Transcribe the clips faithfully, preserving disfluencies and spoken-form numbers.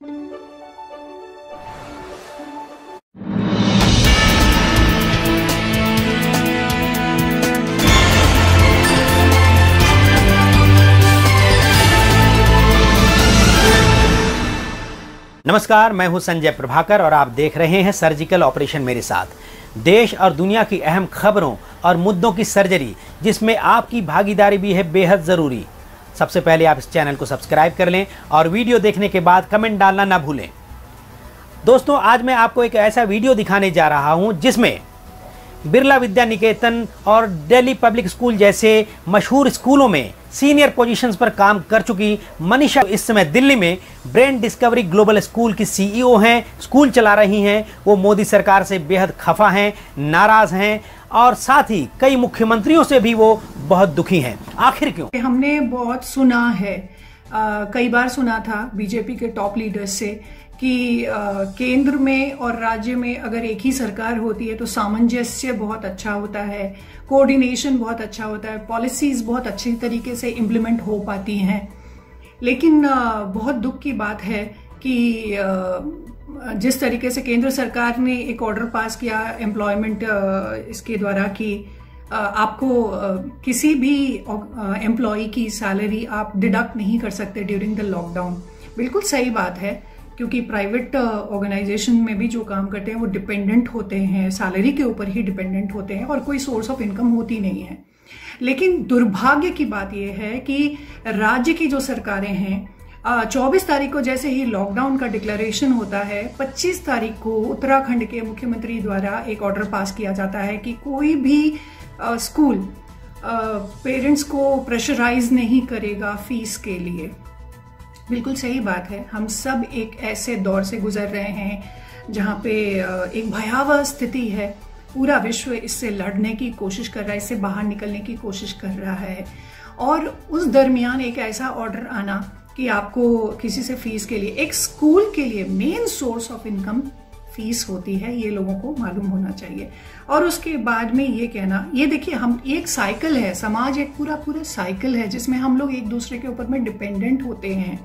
नमस्कार, मैं हूं संजय प्रभाकर और आप देख रहे हैं सर्जिकल ऑपरेशन मेरे साथ। देश और दुनिया की अहम खबरों और मुद्दों की सर्जरी जिसमें आपकी भागीदारी भी है बेहद ज़रूरी। सबसे पहले आप इस चैनल को सब्सक्राइब कर लें और वीडियो देखने के बाद कमेंट डालना ना भूलें। दोस्तों, आज मैं आपको एक ऐसा वीडियो दिखाने जा रहा हूं जिसमें बिरला विद्या निकेतन और दिल्ली पब्लिक स्कूल जैसे मशहूर स्कूलों में सीनियर पोजीशंस पर काम कर चुकी मनीषा इस समय दिल्ली में ब्रेन डिस्कवरी ग्लोबल स्कूल की सीईओ हैं, स्कूल चला रही हैं। वो मोदी सरकार से बेहद खफा हैं, नाराज हैं और साथ ही कई मुख्यमंत्रियों से भी वो बहुत दुखी हैं। आखिर क्यों? हमने बहुत सुना है, आ, कई बार सुना था बीजेपी के टॉप लीडर्स से कि आ, केंद्र में और राज्य में अगर एक ही सरकार होती है तो सामंजस्य बहुत अच्छा होता है, कोऑर्डिनेशन बहुत अच्छा होता है, पॉलिसीज बहुत अच्छी तरीके से इम्प्लीमेंट हो पाती हैं। लेकिन आ, बहुत दुख की बात है कि आ, जिस तरीके से केंद्र सरकार ने एक ऑर्डर पास किया एम्प्लॉयमेंट इसके द्वारा कि आ, आपको आ, किसी भी एम्प्लॉय की सैलरी आप डिडक्ट नहीं कर सकते ड्यूरिंग द लॉकडाउन। बिल्कुल सही बात है, क्योंकि प्राइवेट ऑर्गेनाइजेशन में भी जो काम करते हैं वो डिपेंडेंट होते हैं, सैलरी के ऊपर ही डिपेंडेंट होते हैं और कोई सोर्स ऑफ इनकम होती नहीं है। लेकिन दुर्भाग्य की बात यह है कि राज्य की जो सरकारें हैं, चौबीस तारीख को जैसे ही लॉकडाउन का डिक्लेरेशन होता है, पच्चीस तारीख को उत्तराखंड के मुख्यमंत्री द्वारा एक ऑर्डर पास किया जाता है कि कोई भी आ, स्कूल पेरेंट्स को प्रेशराइज नहीं करेगा फीस के लिए। बिल्कुल सही बात है, हम सब एक ऐसे दौर से गुजर रहे हैं जहाँ पे एक भयावह स्थिति है। पूरा विश्व इससे लड़ने की कोशिश कर रहा है, इससे बाहर निकलने की कोशिश कर रहा है और उस दरमियान एक ऐसा ऑर्डर आना कि आपको किसी से फीस के लिए, एक स्कूल के लिए main source of income fees होती है, ये लोगों को मालूम होना चाहिए। और उसके बाद में ये कहना, ये देखिए हम एक साइकिल है, समाज एक पूरा पूरा साइकिल है जिसमें हम लोग एक दूसरे के ऊपर में डिपेंडेंट होते हैं।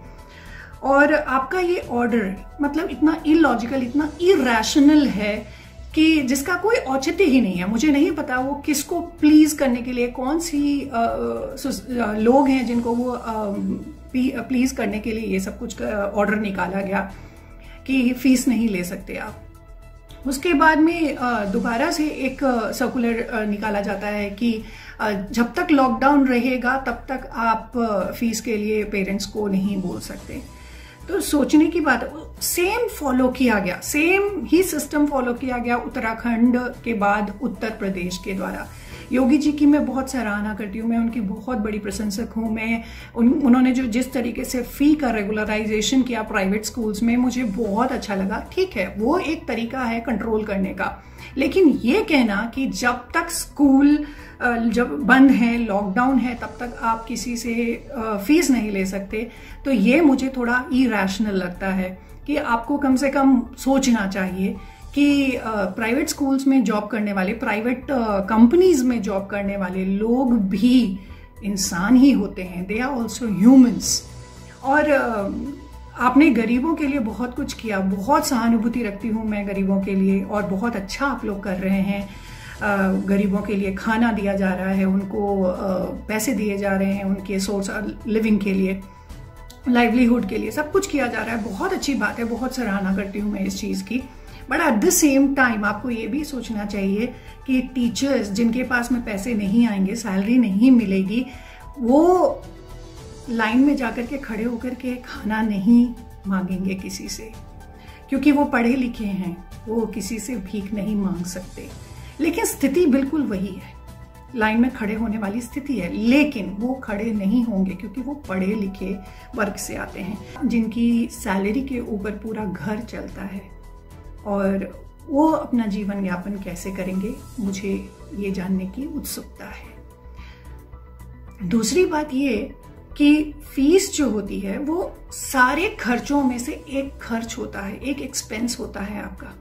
और आपका ये ऑर्डर मतलब इतना इलॉजिकल, इतना इरैशनल है कि जिसका कोई औचित्य ही नहीं है। मुझे नहीं पता वो किसको प्लीज करने के लिए, कौन सी आ, आ, लोग हैं जिनको वो आ, प्लीज करने के लिए ये सब कुछ ऑर्डर निकाला गया कि फीस नहीं ले सकते आप। उसके बाद में दोबारा से एक सर्कुलर निकाला जाता है कि जब तक लॉकडाउन रहेगा तब तक आप फीस के लिए पेरेंट्स को नहीं बोल सकते। तो सोचने की बात है, सेम फॉलो किया गया, सेम ही सिस्टम फॉलो किया गया उत्तराखंड के बाद उत्तर प्रदेश के द्वारा। योगी जी की मैं बहुत सराहना करती हूँ, मैं उनकी बहुत बड़ी प्रशंसक हूँ। मैं उन, उन्होंने जो जिस तरीके से फी का रेगुलराइजेशन किया प्राइवेट स्कूल्स में, मुझे बहुत अच्छा लगा। ठीक है, वो एक तरीका है कंट्रोल करने का, लेकिन ये कहना कि जब तक स्कूल जब बंद है, लॉकडाउन है, तब तक आप किसी से फीस नहीं ले सकते, तो ये मुझे थोड़ा इरैशनल लगता है कि आपको कम से कम सोचना चाहिए कि प्राइवेट स्कूल्स में जॉब करने वाले, प्राइवेट कंपनीज में जॉब करने वाले लोग भी इंसान ही होते हैं, दे आर ऑल्सो ह्यूमंस। और आपने गरीबों के लिए बहुत कुछ किया, बहुत सहानुभूति रखती हूँ मैं गरीबों के लिए, और बहुत अच्छा आप लोग कर रहे हैं। गरीबों के लिए खाना दिया जा रहा है, उनको पैसे दिए जा रहे हैं, उनके सोर्स लिविंग के लिए, लाइवलीहुड के लिए सब कुछ किया जा रहा है। बहुत अच्छी बात है, बहुत सराहना करती हूँ मैं इस चीज़ की। But at the same time आपको ये भी सोचना चाहिए कि टीचर्स जिनके पास में पैसे नहीं आएंगे, सैलरी नहीं मिलेगी, वो लाइन में जाकर के खड़े होकर के खाना नहीं मांगेंगे किसी से, क्योंकि वो पढ़े लिखे हैं, वो किसी से भीख नहीं मांग सकते। लेकिन स्थिति बिल्कुल वही है, लाइन में खड़े होने वाली स्थिति है, लेकिन वो खड़े नहीं होंगे क्योंकि वो पढ़े लिखे वर्ग से आते हैं, जिनकी सैलरी के ऊपर पूरा घर चलता है, और वो अपना जीवन यापन कैसे करेंगे, मुझे ये जानने की उत्सुकता है। दूसरी बात ये कि फीस जो होती है वो सारे खर्चों में से एक खर्च होता है, एक एक्सपेंस होता है आपका।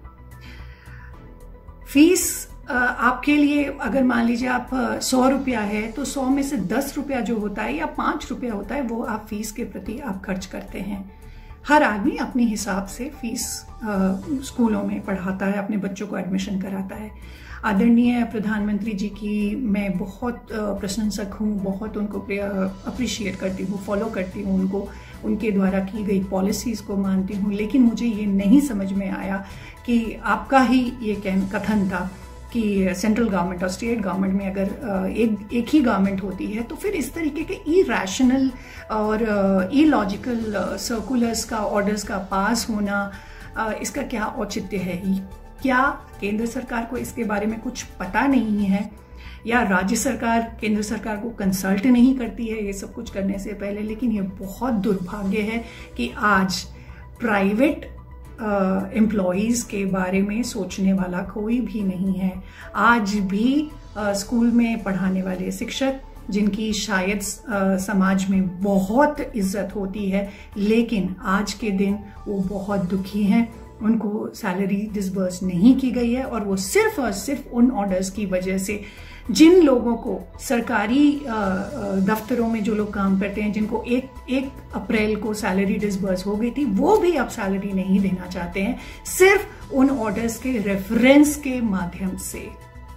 फीस आपके लिए अगर मान लीजिए आप सौ रुपया है तो सौ में से दस रुपया जो होता है या पांच रुपया होता है वो आप फीस के प्रति आप खर्च करते हैं। हर आदमी अपने हिसाब से फीस स्कूलों में पढ़ाता है, अपने बच्चों को एडमिशन कराता है। आदरणीय प्रधानमंत्री जी की मैं बहुत प्रशंसक हूँ, बहुत उनको अप्रिशिएट करती हूँ, फॉलो करती हूँ उनको, उनके द्वारा की गई पॉलिसीज़ को मानती हूँ। लेकिन मुझे ये नहीं समझ में आया कि आपका ही ये कथन था कि सेंट्रल गवर्नमेंट और स्टेट गवर्नमेंट में अगर एक एक ही गवर्नमेंट होती है तो फिर इस तरीके के इरैशनल और इलॉजिकल सर्कुलर्स का, ऑर्डर्स का पास होना, इसका क्या औचित्य है? क्या केंद्र सरकार को इसके बारे में कुछ पता नहीं है, या राज्य सरकार केंद्र सरकार को कंसल्ट नहीं करती है ये सब कुछ करने से पहले? लेकिन ये बहुत दुर्भाग्य है कि आज प्राइवेट एम्प्लॉयज़ uh, के बारे में सोचने वाला कोई भी नहीं है। आज भी uh, स्कूल में पढ़ाने वाले शिक्षक, जिनकी शायद uh, समाज में बहुत इज्जत होती है, लेकिन आज के दिन वो बहुत दुखी हैं। उनको सैलरी डिसबर्स नहीं की गई है, और वो सिर्फ और सिर्फ उन ऑर्डर्स की वजह से, जिन लोगों को सरकारी दफ्तरों में जो लोग काम करते हैं, जिनको एक एक अप्रैल को सैलरी डिसबर्स हो गई थी, वो भी अब सैलरी नहीं देना चाहते हैं, सिर्फ उन ऑर्डर्स के रेफरेंस के माध्यम से।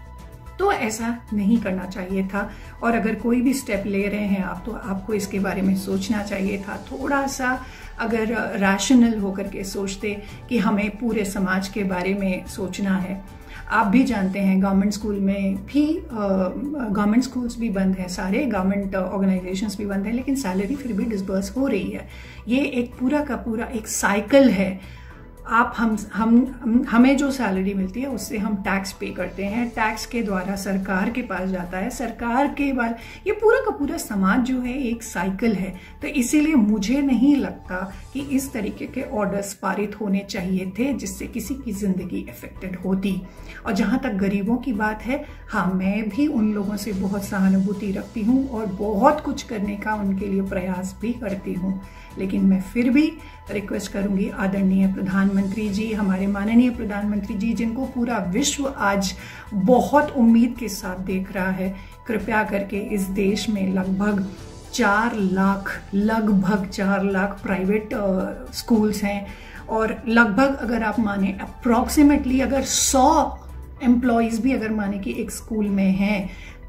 तो ऐसा नहीं करना चाहिए था, और अगर कोई भी स्टेप ले रहे हैं आप, तो आपको इसके बारे में सोचना चाहिए था। थोड़ा सा अगर रैशनल होकर के सोचते कि हमें पूरे समाज के बारे में सोचना है। आप भी जानते हैं गवर्नमेंट स्कूल में भी, गवर्नमेंट स्कूल्स भी बंद हैं, सारे गवर्नमेंट ऑर्गेनाइजेशंस भी बंद हैं, लेकिन सैलरी फिर भी डिसबर्स हो रही है। ये एक पूरा का पूरा एक साइकिल है। आप हम हम हमें जो सैलरी मिलती है उससे हम टैक्स पे करते हैं, टैक्स के द्वारा सरकार के पास जाता है, सरकार के बाद ये पूरा का पूरा समाज जो है एक साइकिल है। तो इसीलिए मुझे नहीं लगता कि इस तरीके के ऑर्डर्स पारित होने चाहिए थे जिससे किसी की जिंदगी अफेक्टेड होती। और जहां तक गरीबों की बात है, हाँ, मैं भी उन लोगों से बहुत सहानुभूति रखती हूँ और बहुत कुछ करने का उनके लिए प्रयास भी करती हूँ। लेकिन मैं फिर भी रिक्वेस्ट करूंगी आदरणीय प्रधानमंत्री जी, हमारे माननीय प्रधानमंत्री जी, जिनको पूरा विश्व आज बहुत उम्मीद के साथ देख रहा है, कृपया करके इस देश में लगभग चार लाख लगभग चार लाख प्राइवेट स्कूल्स हैं, और लगभग अगर आप माने अप्रॉक्सीमेटली अगर सौ एम्प्लॉयज भी अगर माने कि एक स्कूल में हैं,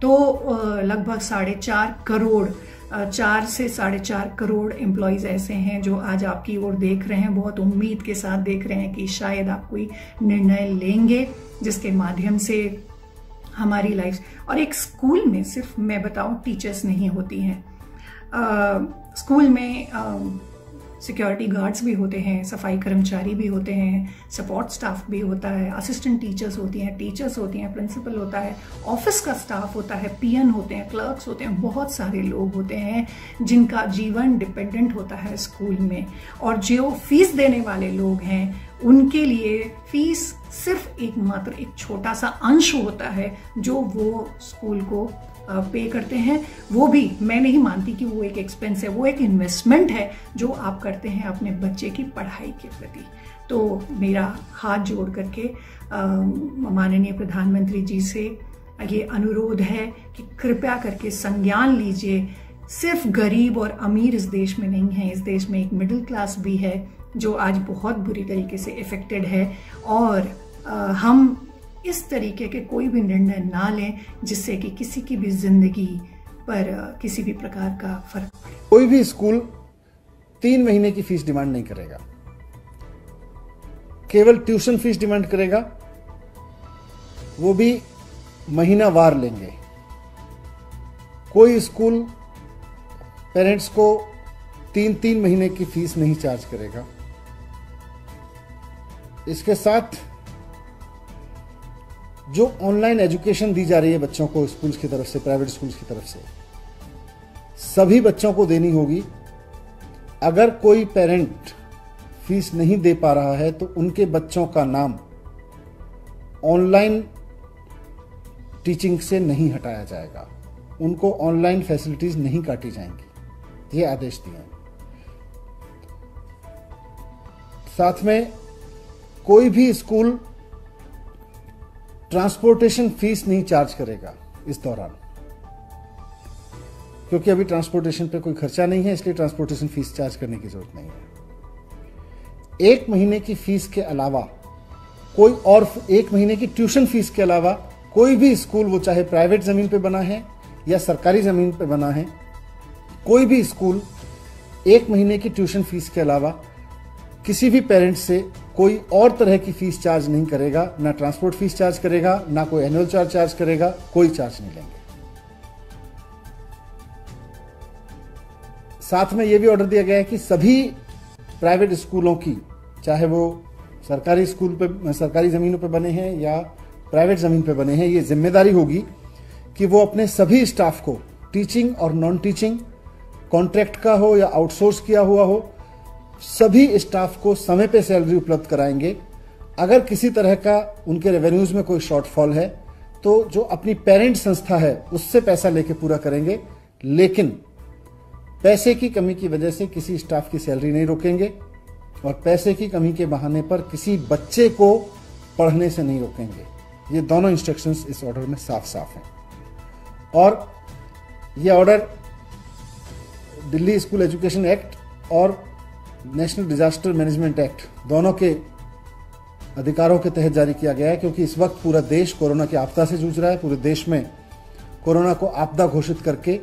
तो लगभग साढ़े चार करोड़ चार से साढ़े चार करोड़ एम्प्लॉयज ऐसे हैं जो आज आपकी ओर देख रहे हैं, बहुत उम्मीद के साथ देख रहे हैं कि शायद आप कोई निर्णय लेंगे जिसके माध्यम से हमारी लाइफ। और एक स्कूल में सिर्फ मैं बताऊं टीचर्स नहीं होती हैं, आ, स्कूल में आ, सिक्योरिटी गार्ड्स भी होते हैं, सफाई कर्मचारी भी होते हैं, सपोर्ट स्टाफ भी होता है, असिस्टेंट टीचर्स होती हैं, टीचर्स होती हैं, प्रिंसिपल होता है, ऑफिस का स्टाफ होता है, पीएन होते हैं, क्लर्क्स होते हैं, बहुत सारे लोग होते हैं जिनका जीवन डिपेंडेंट होता है स्कूल में। और जो फीस देने वाले लोग हैं उनके लिए फीस सिर्फ एक मात्र एक छोटा सा अंश होता है जो वो स्कूल को पे करते हैं। वो भी मैं नहीं मानती कि वो एक एक्सपेंस है, वो एक इन्वेस्टमेंट है जो आप करते हैं अपने बच्चे की पढ़ाई के प्रति। तो मेरा हाथ जोड़ करके माननीय प्रधानमंत्री जी से ये अनुरोध है कि कृपया करके संज्ञान लीजिए। सिर्फ गरीब और अमीर इस देश में नहीं है, इस देश में एक मिडिल क्लास भी है जो आज बहुत बुरी तरीके से इफेक्टेड है, और आ, हम इस तरीके के कोई भी निर्णय ना लें जिससे कि किसी की भी जिंदगी पर किसी भी प्रकार का फर्क पड़े। कोई भी स्कूल तीन महीने की फीस डिमांड नहीं करेगा, केवल ट्यूशन फीस डिमांड करेगा, वो भी महीनावार लेंगे। कोई स्कूल पेरेंट्स को तीन तीन महीने की फीस नहीं चार्ज करेगा। इसके साथ जो ऑनलाइन एजुकेशन दी जा रही है बच्चों को स्कूल्स की तरफ से, प्राइवेट स्कूल्स की तरफ से, सभी बच्चों को देनी होगी। अगर कोई पेरेंट फीस नहीं दे पा रहा है तो उनके बच्चों का नाम ऑनलाइन टीचिंग से नहीं हटाया जाएगा, उनको ऑनलाइन फैसिलिटीज नहीं काटी जाएंगी, ये आदेश दिए हैं। साथ में कोई भी स्कूल ट्रांसपोर्टेशन फीस नहीं चार्ज करेगा इस दौरान, क्योंकि अभी ट्रांसपोर्टेशन पे कोई खर्चा नहीं है, इसलिए ट्रांसपोर्टेशन फीस चार्ज करने की जरूरत नहीं है। एक महीने की फीस के अलावा कोई और एक महीने की ट्यूशन फीस के अलावा कोई भी स्कूल, वो चाहे प्राइवेट ज़मीन पे बना है या सरकारी ज़मीन पे बना है, कोई भी स्कूल एक महीने की ट्यूशन फीस के अलावा किसी भी पेरेंट्स से कोई और तरह की फीस चार्ज नहीं करेगा। ना ट्रांसपोर्ट फीस चार्ज करेगा, ना कोई एनुअल चार्ज चार्ज करेगा, कोई चार्ज नहीं लेंगे। साथ में यह भी ऑर्डर दिया गया है कि सभी प्राइवेट स्कूलों की, चाहे वो सरकारी स्कूल पे, सरकारी ज़मीनों पे बने हैं या प्राइवेट ज़मीन पे बने हैं, ये जिम्मेदारी होगी कि वो अपने सभी स्टाफ को, टीचिंग और नॉन टीचिंग, कॉन्ट्रैक्ट का हो या आउटसोर्स किया हुआ हो, सभी स्टाफ को समय पे सैलरी उपलब्ध कराएंगे। अगर किसी तरह का उनके रेवेन्यूज में कोई शॉर्टफॉल है तो जो अपनी पेरेंट संस्था है उससे पैसा लेके पूरा करेंगे, लेकिन पैसे की कमी की वजह से किसी स्टाफ की सैलरी नहीं रोकेंगे और पैसे की कमी के बहाने पर किसी बच्चे को पढ़ने से नहीं रोकेंगे। ये दोनों इंस्ट्रक्शंस इस ऑर्डर में साफ साफ हैं। और ये order Delhi school education act और नेशनल डिजास्टर मैनेजमेंट एक्ट दोनों के अधिकारों के तहत जारी किया गया है, क्योंकि इस वक्त पूरा देश कोरोना की आपदा से जूझ रहा है। पूरे देश में कोरोना को आपदा घोषित करके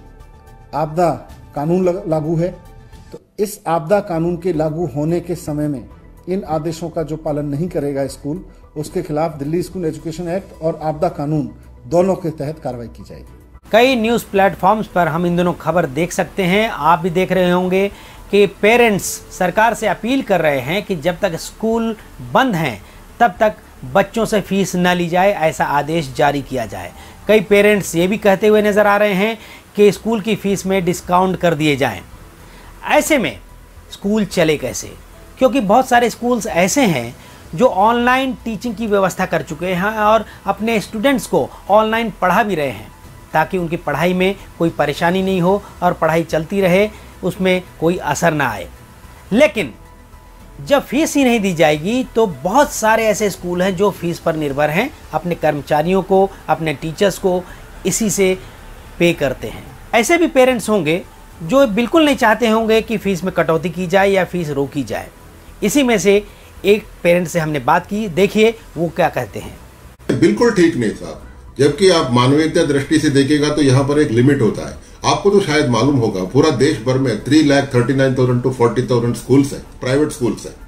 आपदा कानून लागू है। तो इस आपदा कानून के लागू होने के समय में इन आदेशों का जो पालन नहीं करेगा स्कूल, उसके खिलाफ दिल्ली स्कूल एजुकेशन एक्ट और आपदा कानून दोनों के तहत कार्रवाई की जाएगी। कई न्यूज़ प्लेटफॉर्म्स पर हम इन दोनों खबर देख सकते हैं, आप भी देख रहे होंगे कि पेरेंट्स सरकार से अपील कर रहे हैं कि जब तक स्कूल बंद हैं तब तक बच्चों से फीस न ली जाए, ऐसा आदेश जारी किया जाए। कई पेरेंट्स ये भी कहते हुए नज़र आ रहे हैं कि स्कूल की फ़ीस में डिस्काउंट कर दिए जाएं। ऐसे में स्कूल चले कैसे? क्योंकि बहुत सारे स्कूल्स ऐसे हैं जो ऑनलाइन टीचिंग की व्यवस्था कर चुके हैं और अपने स्टूडेंट्स को ऑनलाइन पढ़ा भी रहे हैं, ताकि उनकी पढ़ाई में कोई परेशानी नहीं हो और पढ़ाई चलती रहे, उसमें कोई असर ना आए। लेकिन जब फीस ही नहीं दी जाएगी तो बहुत सारे ऐसे स्कूल हैं जो फीस पर निर्भर हैं, अपने कर्मचारियों को, अपने टीचर्स को इसी से पे करते हैं। ऐसे भी पेरेंट्स होंगे जो बिल्कुल नहीं चाहते होंगे कि फ़ीस में कटौती की जाए या फ़ीस रोकी जाए। इसी में से एक पेरेंट से हमने बात की, देखिए वो क्या कहते हैं। बिल्कुल ठीक नहीं साहब, जबकि आप मानवीयता दृष्टि से देखेगा तो यहाँ पर एक लिमिट होता है। आपको तो शायद मालूम होगा पूरा देश भर में three lakh thirty nine thousand two forty thousand schools है, प्राइवेट स्कूल्स है।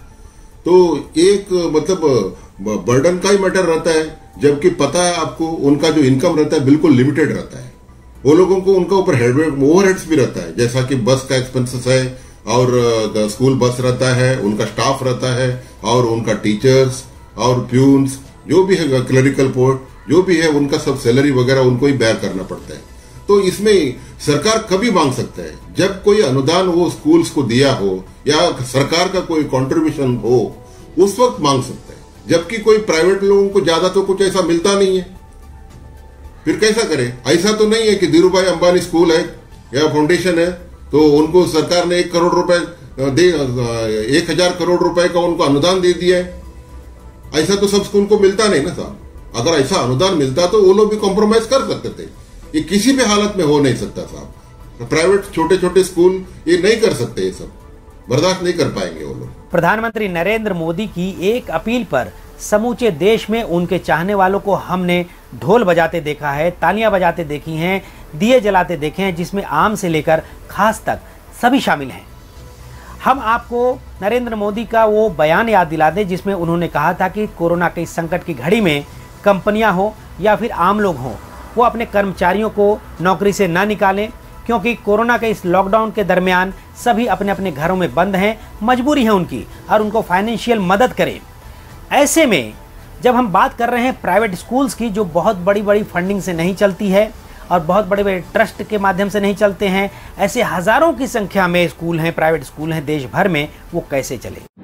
तो एक मतलब बर्डन का ही मैटर रहता है, जबकि पता है आपको उनका जो इनकम रहता है बिल्कुल लिमिटेड रहता है। वो लोगों को उनका ऊपर ओवरहेड्स भी रहता है, जैसा कि बस का एक्सपेंसेस है और स्कूल बस रहता है, उनका स्टाफ रहता है और उनका टीचर्स और प्यून्स जो भी है, क्लरिकल पोर्ट जो भी है, उनका सब सैलरी वगैरह उनको ही बेयर करना पड़ता है। तो इसमें सरकार कभी मांग सकता है जब कोई अनुदान वो स्कूल्स को दिया हो या सरकार का कोई कंट्रीब्यूशन हो, उस वक्त मांग सकता है। जबकि कोई प्राइवेट लोगों को ज्यादा तो कुछ ऐसा मिलता नहीं है, फिर कैसा करे? ऐसा तो नहीं है कि धीरू भाई अंबानी स्कूल है या फाउंडेशन है तो उनको सरकार ने एक करोड़ रुपए दे एक हजार करोड़ रुपए का उनको अनुदान दे दिया है। ऐसा तो सब स्कूल को मिलता नहीं ना साहब। अगर ऐसा अनुदान मिलता तो वो लोग भी कॉम्प्रोमाइज कर सकते थे। ये किसी भी हालत में हो नहीं सकता साहब। प्राइवेट छोटे छोटे स्कूल ये नहीं कर सकते, ये सब बर्दाश्त नहीं कर पाएंगे वो लोग। प्रधानमंत्री नरेंद्र मोदी की एक अपील पर समूचे देश में उनके चाहने वालों को हमने ढोल बजाते देखा है, तालियां बजाते देखी हैं, दिए जलाते देखे हैं, जिसमें आम से लेकर खास तक सभी शामिल हैं। हम आपको नरेंद्र मोदी का वो बयान याद दिला दें जिसमें उन्होंने कहा था कि कोरोना के इस संकट की घड़ी में कंपनियां हो या फिर आम लोग हों, वो अपने कर्मचारियों को नौकरी से ना निकालें, क्योंकि कोरोना के इस लॉकडाउन के दरमियान सभी अपने अपने घरों में बंद हैं, मजबूरी है उनकी, और उनको फाइनेंशियल मदद करें। ऐसे में जब हम बात कर रहे हैं प्राइवेट स्कूल्स की, जो बहुत बड़ी बड़ी फंडिंग से नहीं चलती है और बहुत बड़े बड़े ट्रस्ट के माध्यम से नहीं चलते हैं, ऐसे हज़ारों की संख्या में स्कूल हैं, प्राइवेट स्कूल हैं देश भर में, वो कैसे चले?